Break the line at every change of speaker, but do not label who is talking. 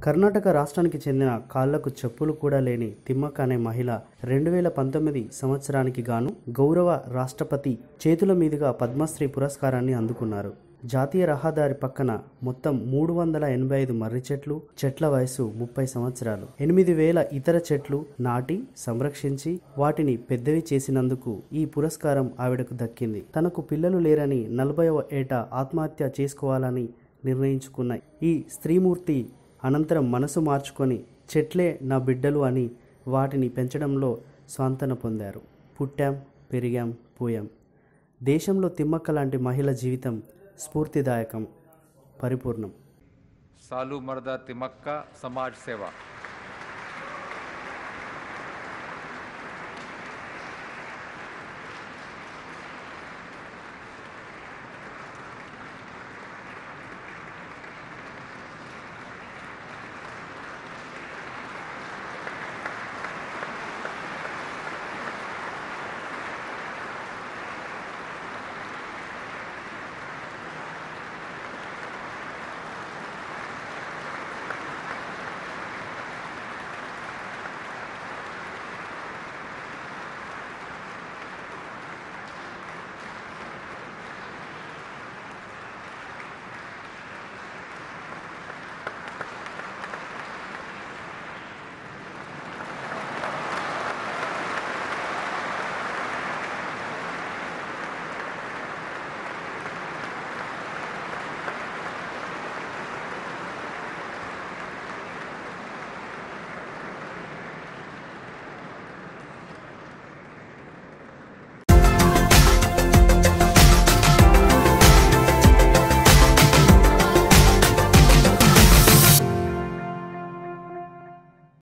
కర్ణాటక రాష్ట్రానికి చెందిన కాళ్లకు చెప్పులు కూడా లేని తిమ్మక్క అనే మహిళ 2019 సంవత్సరానికి గాను గౌరవ రాష్ట్రపతి చేతుల మీదుగా పద్మశ్రీ పురస్కారాన్ని అందుకున్నారు. జాతీయ రహదారి పక్కన మొత్తం 385 మర్రి చెట్ల వయసు 30 సంవత్సరాలు, 8000 ఇతర చెట్లు నాటి సంరక్షించి వాటిని పెద్దవి చేసినందుకు ఈ పురస్కారం ఆవిడకు దక్కింది. తనకు పిల్లలు లేరని 40వ ఏట ఆత్మహత్య చేసుకోవాలని నిర్ణయించుకున్న ఈ స్త్రీమూర్తి అనంతరం మనసు మార్చుకొని చెట్లే నా బిడ్డలు అని వాటిని పెంచడంలో స్వాంతన పొందారు. పుట్టాం, పెరిగాం, పోయాం. దేశంలో తిమ్మక్క లాంటి మహిళ జీవితం స్ఫూర్తిదాయకం, పరిపూర్ణం.
సాలు మర్ద తిమ్మక్క సమాజ్ సేవ.